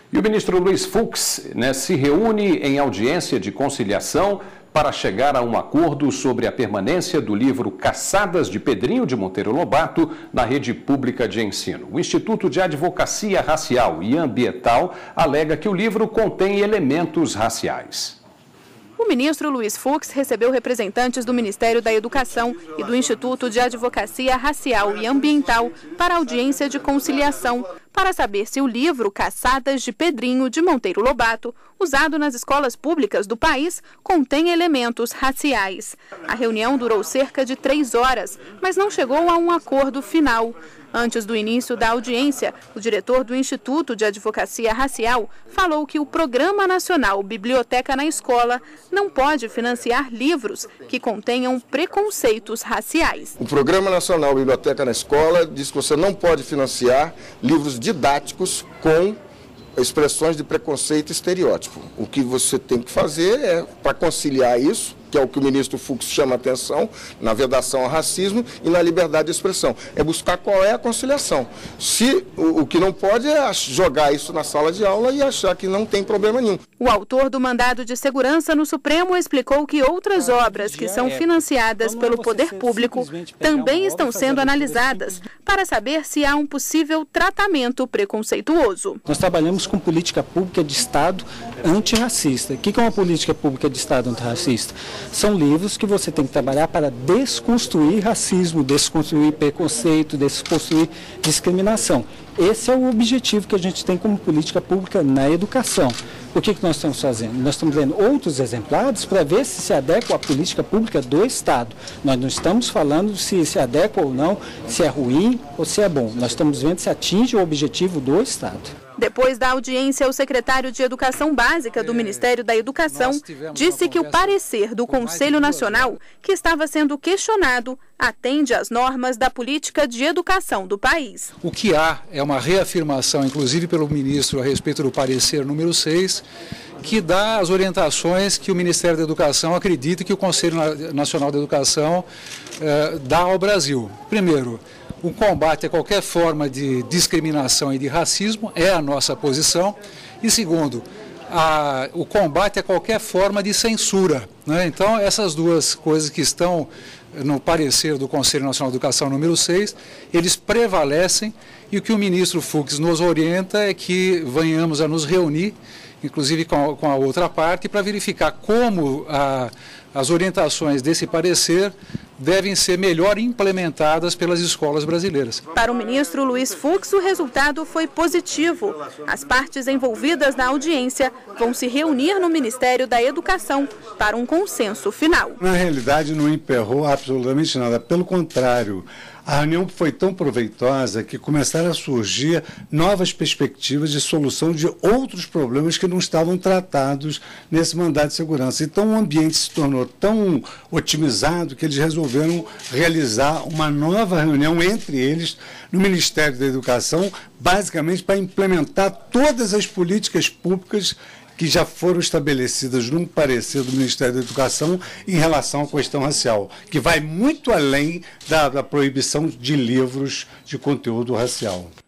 E o ministro Luiz Fux, se reúne em audiência de conciliação para chegar a um acordo sobre a permanência do livro Caçadas de Pedrinho de Monteiro Lobato na rede pública de ensino. O Instituto de Advocacia Racial e Ambiental alega que o livro contém elementos raciais. O ministro Luiz Fux recebeu representantes do Ministério da Educação e do Instituto de Advocacia Racial e Ambiental para audiência de conciliação, para saber se o livro Caçadas de Pedrinho de Monteiro Lobato, usado nas escolas públicas do país, contém elementos raciais. A reunião durou cerca de 3 horas, mas não chegou a um acordo final. Antes do início da audiência, o diretor do Instituto de Advocacia Racial falou que o Programa Nacional Biblioteca na Escola não pode financiar livros que contenham preconceitos raciais. O Programa Nacional Biblioteca na Escola diz que você não pode financiar livros didáticos com expressões de preconceito e estereótipo. O que você tem que fazer é, para conciliar isso, que é o que o ministro Fux chama a atenção, na vedação ao racismo e na liberdade de expressão, é buscar qual é a conciliação. Se o que não pode é jogar isso na sala de aula e achar que não tem problema nenhum. O autor do mandado de segurança no Supremo explicou que outras obras que são financiadas pelo poder público também estão sendo analisadas para saber se há um possível tratamento preconceituoso. Nós trabalhamos com política pública de Estado antirracista. O que é uma política pública de Estado antirracista? São livros que você tem que trabalhar para desconstruir racismo, desconstruir preconceito, desconstruir discriminação. Esse é o objetivo que a gente tem como política pública na educação. O que nós estamos fazendo? Nós estamos vendo outros exemplares para ver se adequa à política pública do Estado. Nós não estamos falando se adequa ou não, se é ruim ou se é bom. Nós estamos vendo se atinge o objetivo do Estado. Depois da audiência, o secretário de Educação Básica do Ministério da Educação disse que o parecer do Conselho Nacional, que estava sendo questionado, atende às normas da política de educação do país. O que há é uma reafirmação, inclusive pelo ministro, a respeito do parecer número 6, que dá as orientações que o Ministério da Educação acredita que o Conselho Nacional da Educação dá ao Brasil. Primeiro, o combate a qualquer forma de discriminação e de racismo é a nossa posição. E segundo, o combate a qualquer forma de censura, né? Então, essas duas coisas que estão no parecer do Conselho Nacional de Educação número 6, eles prevalecem, e o que o ministro Fux nos orienta é que venhamos a nos reunir, inclusive com a outra parte, para verificar como as orientações desse parecer devem ser melhor implementadas pelas escolas brasileiras. Para o ministro Luiz Fux, o resultado foi positivo. As partes envolvidas na audiência vão se reunir no Ministério da Educação para um consenso final. Na realidade, não emperrou absolutamente nada, pelo contrário. A reunião foi tão proveitosa que começaram a surgir novas perspectivas de solução de outros problemas que não estavam tratados nesse mandado de segurança. Então, o ambiente se tornou tão otimizado que eles resolveram realizar uma nova reunião entre eles no Ministério da Educação, basicamente para implementar todas as políticas públicas que já foram estabelecidas num parecer do Ministério da Educação em relação à questão racial, que vai muito além da proibição de livros de conteúdo racial.